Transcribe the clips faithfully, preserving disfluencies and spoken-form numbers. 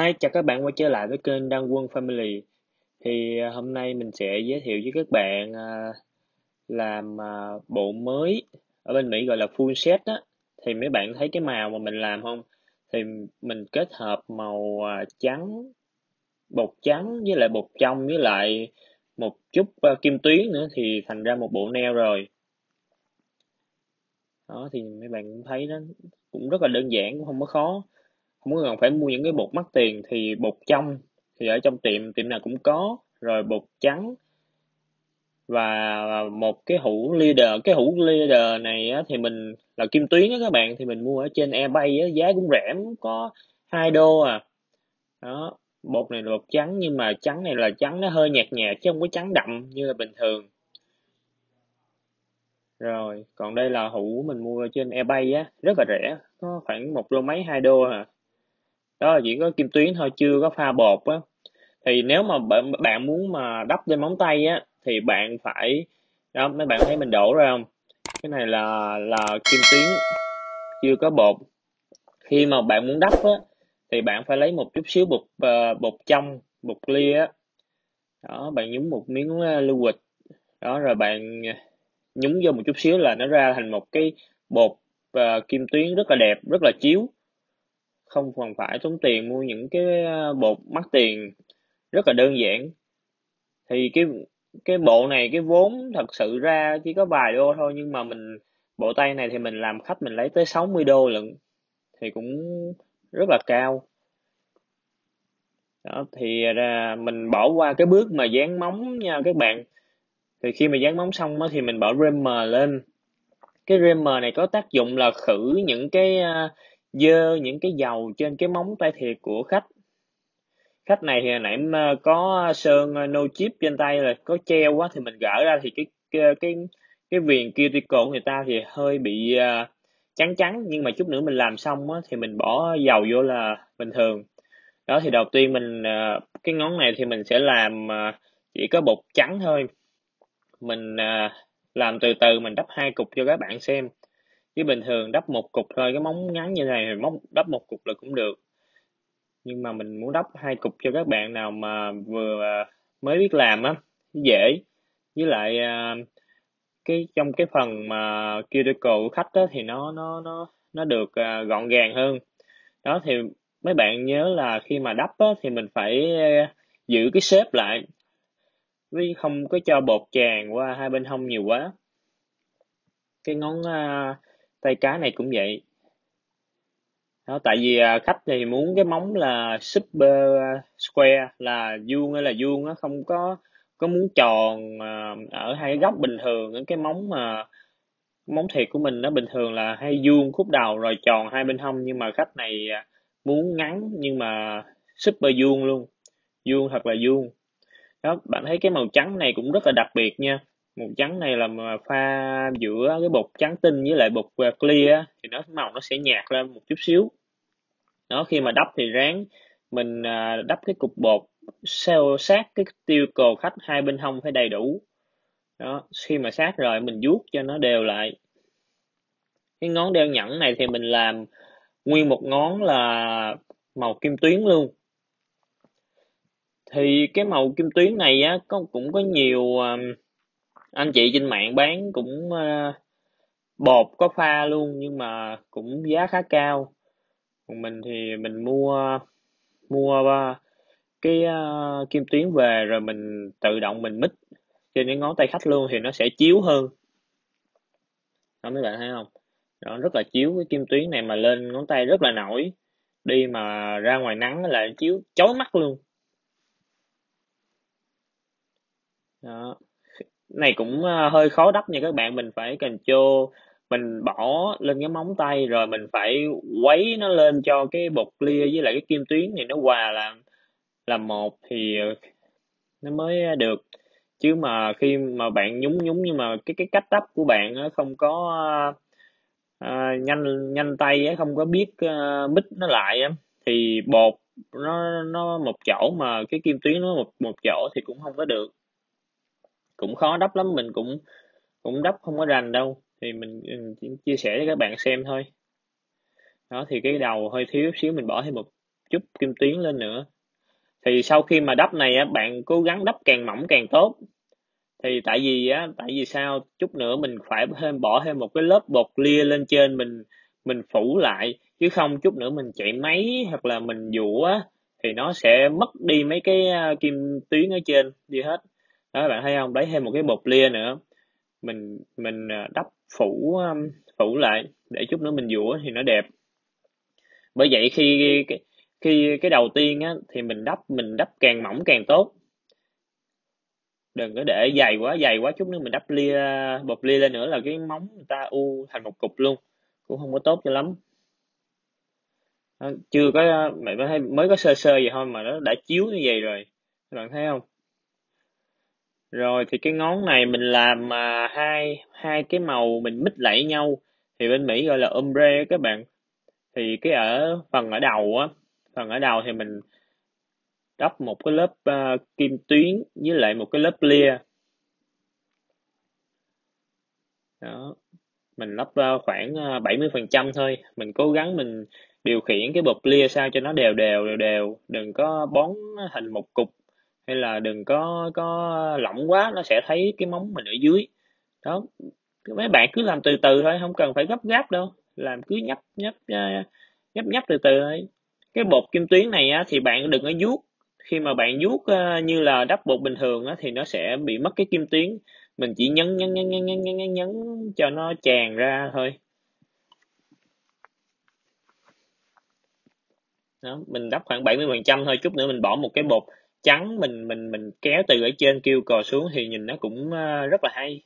Hi, chào các bạn quay trở lại với kênh Đăng Quân Family. Thì à, hôm nay mình sẽ giới thiệu với các bạn à, làm à, bộ mới ở bên Mỹ gọi là full set á. Thì mấy bạn thấy cái màu mà mình làm không? Thì mình kết hợp màu à, trắng, bột trắng với lại bột trong với lại một chút à, kim tuyến nữa thì thành ra một bộ nail rồi. Đó thì mấy bạn cũng thấy đó, cũng rất là đơn giản, cũng không có khó. Không có cần phải mua những cái bột mắc tiền, thì bột trong thì ở trong tiệm tiệm nào cũng có, rồi bột trắng và một cái hũ leader. Cái hũ leader này á, thì mình là kim tuyến á các bạn, thì mình mua ở trên eBay á, giá cũng rẻ, có hai đô à. Đó, bột này là bột trắng, nhưng mà trắng này là trắng nó hơi nhạt nhạt chứ không có trắng đậm như là bình thường. Rồi còn đây là hũ mình mua ở trên eBay á, rất là rẻ, có khoảng một đô mấy, hai đô à. Đó là chỉ có kim tuyến thôi, chưa có pha bột á. Thì nếu mà bạn bạn muốn mà đắp lên móng tay á thì bạn phải, đó mấy bạn thấy mình đổ ra không, cái này là là kim tuyến chưa có bột. Khi mà bạn muốn đắp á thì bạn phải lấy một chút xíu bột ờ, bột trong, bột clear á. Đó, bạn nhúng một miếng uh, lưu quịch, đó rồi bạn ờ, nhúng vô một chút xíu là nó ra thành một cái bột ờ, kim tuyến rất là đẹp, rất là chiếu, không còn phải tốn tiền mua những cái ờ, bột mắc tiền, rất là đơn giản. Thì cái cái bộ này cái vốn thật sự ra chỉ có vài đô thôi, nhưng mà mình, bộ tay này thì mình làm khách mình lấy tới sáu mươi đô lận, thì cũng rất là cao. Đó thì ra mình bỏ qua cái bước mà dán móng nha các bạn. Thì khi mà dán móng xong á thì mình bỏ primer lên. Cái primer này có tác dụng là khử những cái à, dơ, những cái dầu trên cái móng tay thiệt của khách. Khách này thì hồi nãy mà có sơn no chip trên tay rồi, có treo quá thì mình gỡ ra thì cái cái cái, cái viền cuticle của người ta thì hơi bị uh, trắng trắng, nhưng mà chút nữa mình làm xong á thì mình bỏ dầu vô là bình thường. Đó thì đầu tiên mình uh, cái ngón này thì mình sẽ làm uh, chỉ có bột trắng thôi. Mình uh, làm từ từ, mình đắp hai cục cho các bạn xem, chứ bình thường đắp một cục thôi, cái móng ngắn như này thì móng đắp một cục là cũng được, nhưng mà mình muốn đắp hai cục cho các bạn nào mà vừa à, mới biết làm á, dễ. Với lại à, cái trong cái phần mà cuticle của khách á, thì nó nó nó nó được à, gọn gàng hơn. Đó thì mấy bạn nhớ là khi mà đắp á, thì mình phải à, giữ cái shape lại, với không có cho bột tràn qua hai bên hông nhiều quá. Cái ngón à, tay cái này cũng vậy. Đó, tại vì à, khách thì muốn cái móng là super square, là vuông hay là vuông á, không có có muốn tròn à, ở hai cái góc bình thường. Cái móng mà móng thiệt của mình nó bình thường là hay vuông khúc đầu rồi tròn hai bên hông, nhưng mà khách này à, muốn ngắn nhưng mà super vuông luôn, vuông thật là vuông. Đó, bạn thấy cái màu trắng này cũng rất là đặc biệt nha. Màu trắng này là mà pha giữa cái bột trắng tinh với lại bột à, clear á, thì nó màu nó sẽ nhạt lên một chút xíu. Đó, khi mà đắp thì ráng mình à, đắp cái cục bột sao sát cái tiêu cồ khách, hai bên hông phải đầy đủ. Đó, khi mà sát rồi mình vuốt cho nó đều lại. Cái ngón đeo nhẫn này thì mình làm nguyên một ngón là màu kim tuyến luôn. Thì cái màu kim tuyến này á có cũng có nhiều uh, anh chị trên mạng bán cũng uh, bột có pha luôn, nhưng mà cũng giá khá cao. Còn mình thì mình mua mua uh, cái uh, kim tuyến về rồi mình tự động mình mix trên cái ngón tay khách luôn thì nó sẽ chiếu hơn. Đó mấy bạn thấy không, nó rất là chiếu. Cái kim tuyến này mà lên ngón tay rất là nổi, đi mà ra ngoài nắng là chiếu chói mắt luôn. Đó, này cũng uh, hơi khó đắp nha các bạn. Mình phải control, mình bỏ lên cái móng tay rồi mình phải quấy nó lên cho cái bột clear với lại cái kim tuyến này nó hòa làm làm một thì nó mới được. Chứ mà khi mà bạn nhúng nhúng nhưng mà cái cái cách đắp của bạn á không có à, nhanh nhanh tay á, không có biết uh, mix nó lại á, thì bột nó nó một chỗ mà cái kim tuyến nó một một chỗ thì cũng không có được, cũng khó đắp lắm. Mình cũng cũng đắp không có rành đâu, thì mình, mình chỉ chia sẻ cho các bạn xem thôi. Đó thì cái đầu hơi thiếu xíu, mình bỏ thêm một chút kim tuyến lên nữa. Thì sau khi mà đắp này á, bạn cố gắng đắp càng mỏng càng tốt. Thì tại vì á, tại vì sao chút nữa mình phải thêm bỏ thêm một cái lớp bột clear lên trên, mình mình phủ lại, chứ không chút nữa mình chạy máy hoặc là mình dũa á, thì nó sẽ mất đi mấy cái uh, kim tuyến ở trên đi hết. Đó bạn thấy không, lấy thêm một cái bột clear nữa, mình mình uh, đắp phủ um, phủ lại để chút nữa mình dũa thì nó đẹp. Bởi vậy khi khi cái đầu tiên á thì mình đắp mình đắp càng mỏng càng tốt, đừng có để dày quá dày quá chút nữa mình đắp lia bột lia lên nữa là cái móng người ta u thành một cục luôn, cũng không có tốt cho lắm. Đó, chưa có mày mới thấy mới có sơ sơ vậy thôi mà nó đã chiếu như vậy rồi, các bạn thấy không? Rồi thì cái ngón này mình làm mà hai hai cái màu mình mix lại nhau, thì bên Mỹ gọi là ombre các bạn. Thì cái ở phần ở đầu á, phần ở đầu thì mình đắp một cái lớp uh, kim tuyến với lại một cái lớp lia. Đó, mình lắp uh, khoảng uh, bảy mươi phần trăm thôi, mình cố gắng mình điều khiển cái bột clear sao cho nó đều đều đều đều, đừng có bón thành một cục, hay là đừng có có lỏng quá nó sẽ thấy cái móng mình ở dưới. Đó, mấy bạn cứ làm từ từ thôi, không cần phải gấp gáp đâu, làm cứ nhấp nhấp uh, nhấp nhấp từ từ thôi. Cái bột kim tuyến này á thì bạn đừng có vuốt, khi mà bạn vuốt uh, như là đắp bột bình thường á thì nó sẽ bị mất cái kim tuyến, mình chỉ nhấn nhấn nhấn nhấn nhấn nhấn nhấn, nhấn cho nó tràn ra thôi. Đó, mình đắp khoảng bảy mươi phần trăm thôi, chút nữa mình bỏ một cái bột trắng, mình mình mình kéo từ ở trên kêu cò xuống thì nhìn nó cũng uh, rất là hay.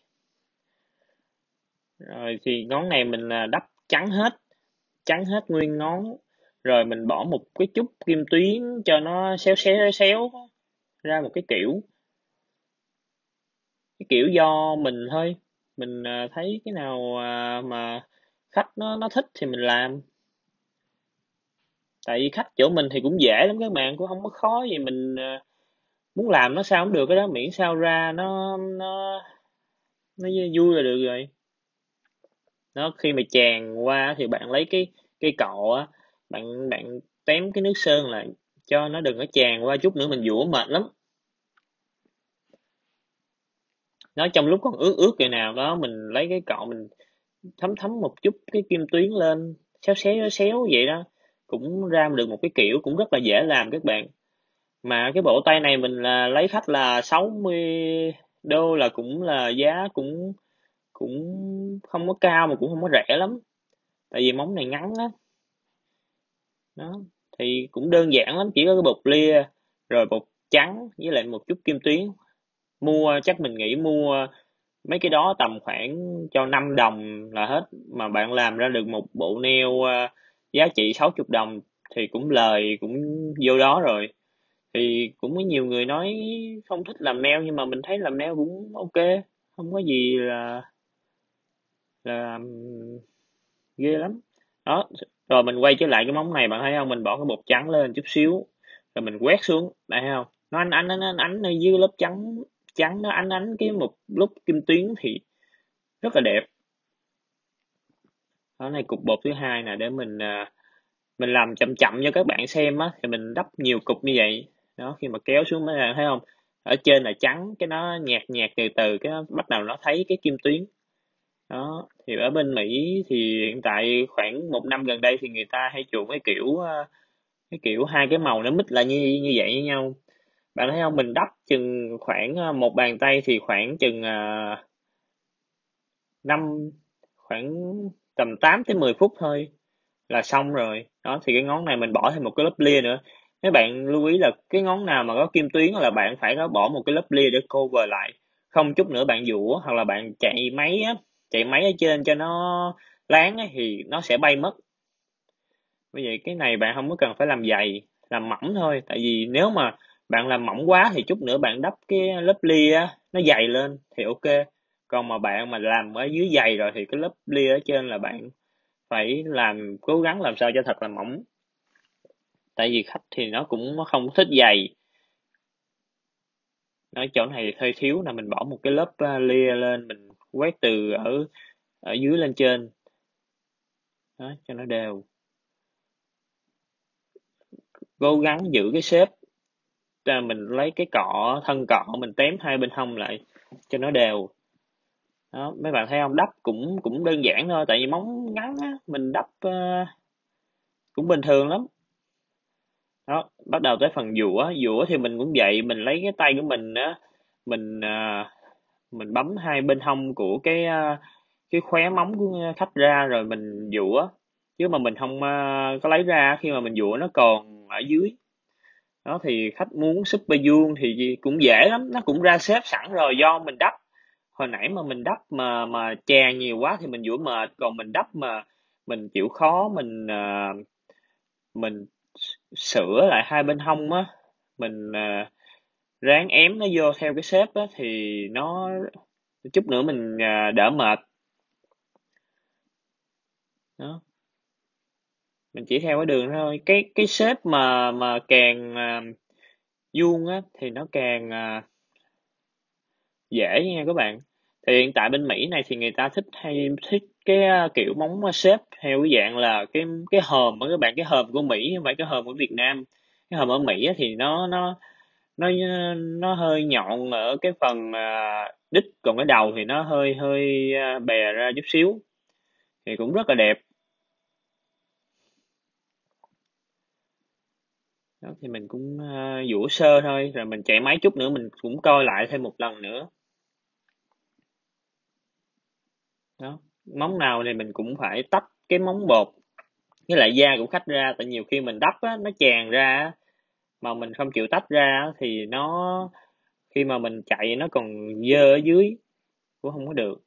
Rồi thì ngón này mình uh, đắp trắng hết, trắng hết nguyên ngón, rồi mình bỏ một cái chút kim tuyến cho nó xéo xéo xéo ra một cái kiểu, cái kiểu do mình thôi, mình uh, thấy cái nào uh, mà khách nó nó thích thì mình làm. Tại vì khách chỗ mình thì cũng dễ lắm các bạn, cũng không có khó gì, mình ờ, muốn làm nó sao cũng được cái đó, miễn sao ra nó nó nó vui là được rồi. Nó khi mà tràn qua thì bạn lấy cái cây cọ á, bạn bạn tém cái nước sơn lại cho nó đừng có tràn qua, chút nữa mình giũa mệt lắm. Nó trong lúc còn ướt ướt vậy nào đó mình lấy cái cọ mình thấm thấm một chút cái kim tuyến lên, xéo xéo xéo vậy đó, cũng ra được một cái kiểu cũng rất là dễ làm các bạn. Mà cái bộ tay này mình là lấy khách là sáu mươi đô, là cũng là giá cũng cũng không có cao mà cũng không có rẻ lắm, tại vì móng này ngắn á. Đó, thì cũng đơn giản lắm, chỉ có cái bột lia rồi bột trắng với lại một chút kim tuyến. Mua chắc mình nghĩ mua mấy cái đó tầm khoảng cho năm đồng là hết, mà bạn làm ra được một bộ neo ờ, giá trị sáu mươi đồng thì cũng lời cũng vô đó rồi. Thì cũng có nhiều người nói không thích làm nail, nhưng mà mình thấy làm nail cũng ok, không có gì là là ghê lắm. Đó, rồi mình quay trở lại cái móng này, bạn thấy không, mình bỏ cái bột trắng lên chút xíu rồi mình quét xuống, thấy không, nó ánh ánh ánh ánh ánh ở dưới lớp trắng, trắng nó ánh ánh cái một lúc kim tuyến thì rất là đẹp. Đó, này cục bột thứ hai nè, để mình à, mình làm chậm chậm cho các bạn xem á, thì mình đắp nhiều cục như vậy. Đó, khi mà kéo xuống mấy bạn thấy không, ở trên là trắng, cái nó nhạt nhạt từ từ cái nó bắt đầu nó thấy cái kim tuyến. Đó, thì ở bên Mỹ thì hiện tại khoảng một năm gần đây thì người ta hay chuộng cái kiểu ờ, cái kiểu hai cái màu nó mix lại như như vậy với nhau. Bạn thấy không, mình đắp chừng khoảng ờ, một bàn tay thì khoảng chừng uh, năm khoảng tầm tám tới mười phút thôi là xong rồi. Đó, thì cái ngón này mình bỏ thêm một cái lớp lia nữa. Mấy bạn lưu ý là cái ngón nào mà có kim tuyến là bạn phải có bỏ một cái lớp lia để cover lại, không chút nữa bạn dũa hoặc là bạn chạy máy á, chạy máy ở trên cho nó láng á, thì nó sẽ bay mất. Bởi vậy cái này bạn không có cần phải làm dày, làm mỏng thôi, tại vì nếu mà bạn làm mỏng quá thì chút nữa bạn đắp cái lớp lia á, nó dày lên thì ok, còn mà bạn mà làm ở dưới dày rồi thì cái lớp lia ở trên là bạn phải làm, cố gắng làm sao cho thật là mỏng, tại vì khách thì nó cũng không thích dày. Nói chỗ này hơi thiếu là mình bỏ một cái lớp uh, lia lên, mình quét từ ở ở dưới lên trên. Đó, cho nó đều. cố gắng giữ cái shape. Ra mình lấy cái cọ, thân cọ mình tém hai bên hông lại cho nó đều. Đó, mấy bạn thấy không? Đắp cũng cũng đơn giản thôi, tại vì móng ngắn á, mình đắp ờ, cũng bình thường lắm. Đó, bắt đầu tới phần dũa, dũa thì mình cũng vậy, mình lấy cái tay của mình á, mình à, mình bấm hai bên hông của cái à, cái khóe móng của khách ra rồi mình dũa, chứ mà mình không à, có lấy ra khi mà mình dũa nó còn ở dưới. Đó thì khách muốn super vuông thì cũng dễ lắm, nó cũng ra xếp sẵn rồi, do mình đắp. Hồi nãy mà mình đắp mà mà chà nhiều quá thì mình dũa mệt, còn mình đắp mà mình chịu khó mình à, mình sửa lại hai bên hông á, mình à, ráng ém nó vô theo cái shape á thì nó chút nữa mình à, đỡ mệt. Đó, mình chỉ theo cái đường đó thôi, cái cái shape mà mà càng à, vuông á thì nó càng à, dễ nha các bạn. Thì hiện tại bên Mỹ này thì người ta thích hay thích cái à, kiểu móng shape theo cái dạng là cái cái hòm á các bạn, cái hòm của Mỹ không phải cái hòm của Việt Nam. Cái hòm ở Mỹ á thì nó nó nó nó hơi nhọn ở cái phần à, đít, còn cái đầu thì nó hơi hơi à, bè ra chút xíu, thì cũng rất là đẹp. Đó thì mình cũng à, giũa sơ thôi, rồi mình chạy máy chút nữa mình cũng coi lại thêm một lần nữa. Đó, móng nào thì mình cũng phải tách cái móng bột với lại da của khách ra, tại nhiều khi mình đắp á, nó tràn ra á, mà mình không chịu tách ra á, thì nó khi mà mình chạy nó còn dơ ở dưới, cũng không có được.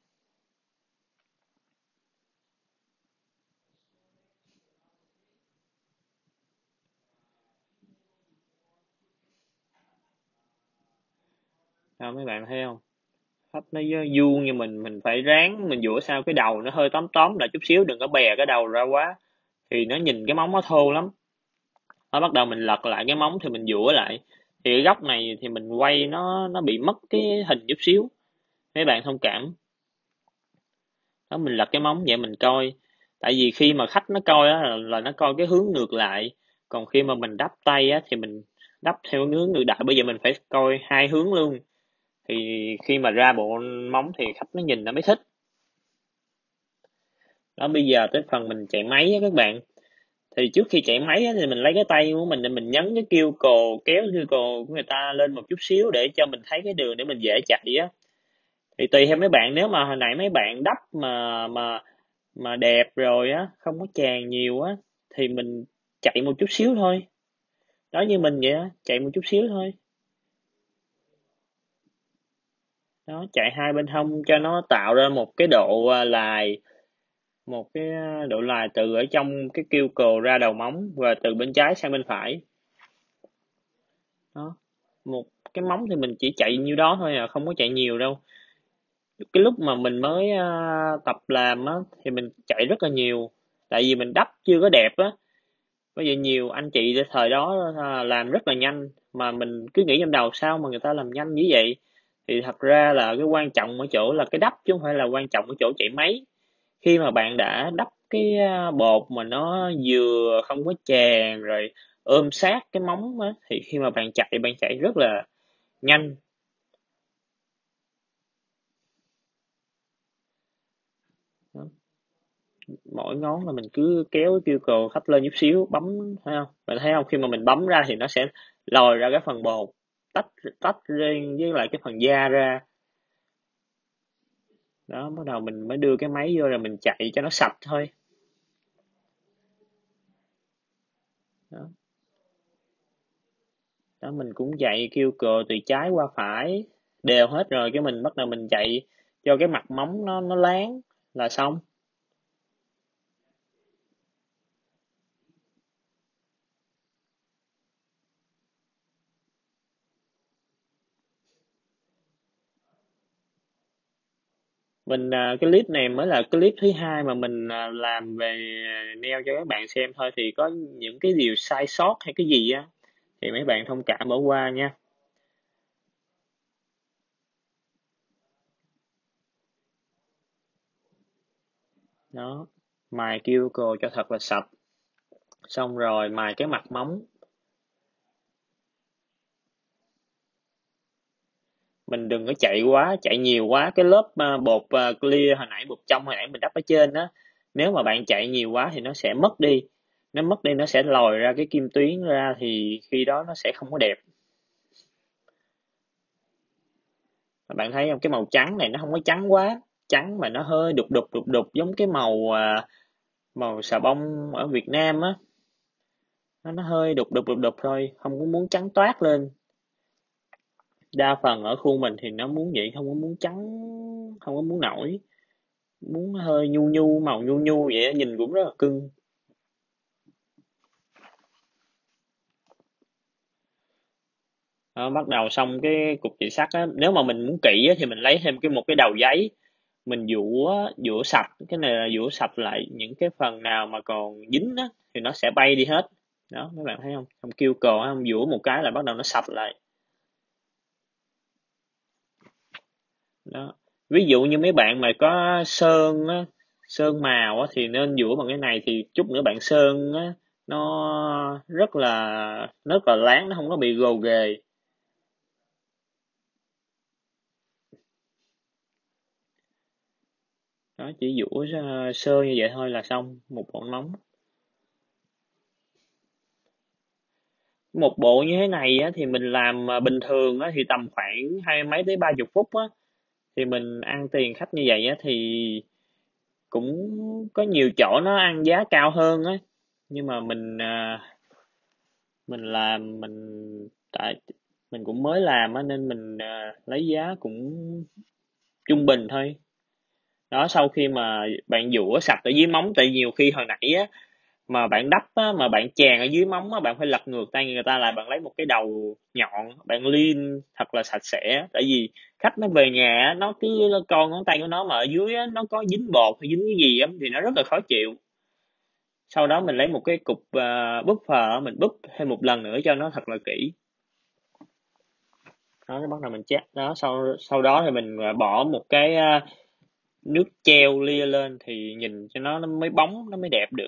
Đó, mấy bạn thấy không? Khách nó vuông như mình mình phải ráng mình dũa sao cái đầu nó hơi tóm tóm lại chút xíu, đừng có bè cái đầu ra quá, thì nó nhìn cái móng nó thô lắm. Nó bắt đầu mình lật lại cái móng thì mình dũa lại, thì cái góc này thì mình quay nó nó bị mất cái hình chút xíu, mấy bạn thông cảm. Đó, mình lật cái móng vậy mình coi, tại vì khi mà khách nó coi á là, là nó coi cái hướng ngược lại, còn khi mà mình đắp tay á thì mình đắp theo hướng ngược lại, bây giờ mình phải coi hai hướng luôn, thì khi mà ra bộ móng thì khách nó nhìn nó mới thích. Đó, bây giờ tới phần mình chạy máy á các bạn. Thì trước khi chạy máy á, thì mình lấy cái tay của mình để mình nhấn cái kiêu cồ, kéo kiêu cồ của người ta lên một chút xíu để cho mình thấy cái đường để mình dễ chạy á. Thì tùy theo mấy bạn, nếu mà hồi nãy mấy bạn đắp mà mà mà đẹp rồi á, không có tràn nhiều á, thì mình chạy một chút xíu thôi. Đó, như mình vậy á, chạy một chút xíu thôi. Đó, chạy hai bên hông cho nó tạo ra một cái độ à, lài, một cái à, độ lài từ ở trong cái kiêu cồ ra đầu móng và từ bên trái sang bên phải. Đó, một cái móng thì mình chỉ chạy nhiêu đó thôi à, không có chạy nhiều đâu. Cái lúc mà mình mới à, tập làm á thì mình chạy rất là nhiều, tại vì mình đắp chưa có đẹp á. Bởi vậy nhiều anh chị thời đó à, làm rất là nhanh, mà mình cứ nghĩ trong đầu sao mà người ta làm nhanh như vậy. Thì thật ra là cái quan trọng ở chỗ là cái đắp, chứ không phải là quan trọng ở chỗ chạy máy. Khi mà bạn đã đắp cái à, bột mà nó vừa không có tràn rồi ôm sát cái móng á, thì khi mà bạn chạy bạn chạy rất là nhanh. Đó. Mỗi ngón là mình cứ kéo cái cuticle khách lên chút xíu, bấm, thấy không? Bạn thấy không? Khi mà mình bấm ra thì nó sẽ lòi ra cái phần bột, tách tách riêng với lại cái phần da ra. Đó, bắt đầu mình mới đưa cái máy vô rồi mình chạy cho nó sạch thôi. Đó, đó mình cũng chạy cuticle từ trái qua phải đều hết rồi, cái mình bắt đầu mình chạy cho cái mặt móng nó nó láng là xong. Mình à, cái clip này mới là clip thứ hai mà mình à, làm về nail cho các bạn xem thôi, thì có những cái điều sai sót hay cái gì á thì mấy bạn thông cảm bỏ qua nha. Đó, mài cuticle cho thật là sạch, xong rồi mài cái mặt móng, mình đừng có chạy quá, chạy nhiều quá. Cái lớp à, bột à, clear hồi nãy, bột trong hồi nãy mình đắp ở trên đó, nếu mà bạn chạy nhiều quá thì nó sẽ mất đi, nó mất đi nó sẽ lòi ra cái kim tuyến ra, thì khi đó nó sẽ không có đẹp. Bạn thấy không, cái màu trắng này nó không có trắng quá, trắng mà nó hơi đục đục đục đục giống cái màu à, màu xà bông ở Việt Nam á, nó nó hơi đục đục đục đục thôi, không có muốn trắng toát lên. Đa phần ở khu mình thì nó muốn vậy, không có muốn trắng, không có muốn nổi, muốn hơi nhu nhu, màu nhu nhu vậy á, nhìn cũng rất là cưng. Đó, bắt đầu xong cái cục trị sắt á, nếu mà mình muốn kỹ á, thì mình lấy thêm cái một cái đầu giấy, mình giũa giũa sạch, cái này là giũa sạch lại những cái phần nào mà còn dính á thì nó sẽ bay đi hết. Đó, mấy bạn thấy không, không kêu cò không, giũa một cái là bắt đầu nó sạch lại. Đó, ví dụ như mấy bạn mà có sơn á, sơn màu á thì nên giũa bằng cái này, thì chút nữa bạn sơn á nó rất là rất là láng, nó không có bị gồ ghề. Đó, chỉ giũa ờ, sơ như vậy thôi là xong một bộ móng. Một bộ như thế này á thì mình làm ờ, bình thường á thì tầm khoảng hai mấy tới ba chục phút á, thì mình ăn tiền khách như vậy á thì cũng có nhiều chỗ nó ăn giá cao hơn á, nhưng mà mình à, mình làm mình tại mình cũng mới làm á nên mình à, lấy giá cũng trung bình thôi. Đó, sau khi mà bạn giũa sạch ở dưới móng, tại nhiều khi hồi nãy á mà bạn đắp á, mà bạn chèn ở dưới móng á, bạn phải lật ngược tay người ta lại, bạn lấy một cái đầu nhọn bạn liên thật là sạch sẽ, tại vì khách nó về nhà á, nó cứ con ngón tay của nó mà ở dưới á, nó có dính bột hay dính cái gì á thì nó rất là khó chịu. Sau đó mình lấy một cái cục uh, búp phờ mình búp thêm một lần nữa cho nó thật là kỹ. Đó, nó bắt đầu mình chét đó, sau sau đó thì mình à, bỏ một cái à, nước treo lia lên thì nhìn cho nó nó mới bóng, nó mới đẹp được.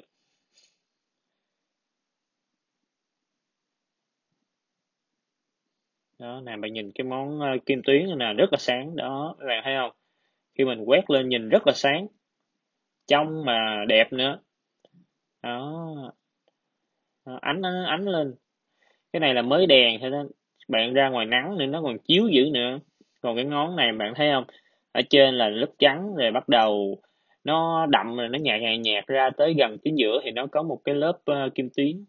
Đó nè, bạn nhìn cái món à, kim tuyến này nè, rất là sáng đó, các bạn thấy không, khi mình quét lên nhìn rất là sáng, trong mà đẹp nữa. Đó, đó, ánh nó ánh lên. Cái này là mới đèn thôi đó, bạn ra ngoài nắng nên nó còn chiếu dữ nữa. Còn cái ngón này bạn thấy không, ở trên là lớp trắng rồi, bắt đầu nó đậm rồi nó nhạt nhạt nhạt ra tới gần chính giữa thì nó có một cái lớp ờ, kim tuyến.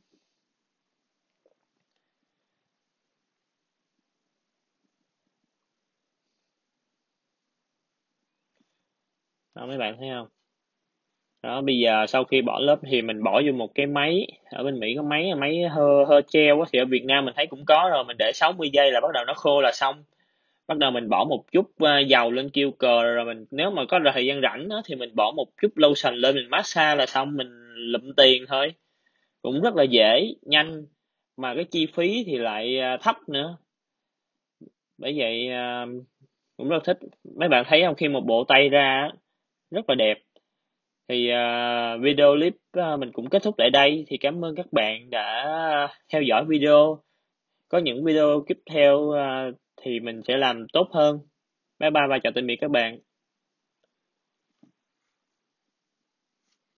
Đó, mấy bạn thấy không. Đó, bây giờ sau khi bỏ lớp thì mình bỏ vô một cái máy, ở bên Mỹ có máy máy hơ hơ treo á, thì ở Việt Nam mình thấy cũng có rồi, mình để sáu mươi giây là bắt đầu nó khô là xong. Bắt đầu mình bỏ một chút ờ, dầu lên kiêu cờ, rồi mình nếu mà có thời gian rảnh á, thì mình bỏ một chút lotion lên mình massage là xong, mình lụm tiền thôi. Cũng rất là dễ, nhanh, mà cái chi phí thì lại à, thấp nữa. Bởi vậy à, cũng rất thích. Mấy bạn thấy không, khi một bộ tay ra á, rất là đẹp. Thì à, video clip à, mình cũng kết thúc tại đây. Thì cảm ơn các bạn đã theo dõi video. Có những video tiếp theo à, thì mình sẽ làm tốt hơn. Bye bye và chào tạm biệt các bạn.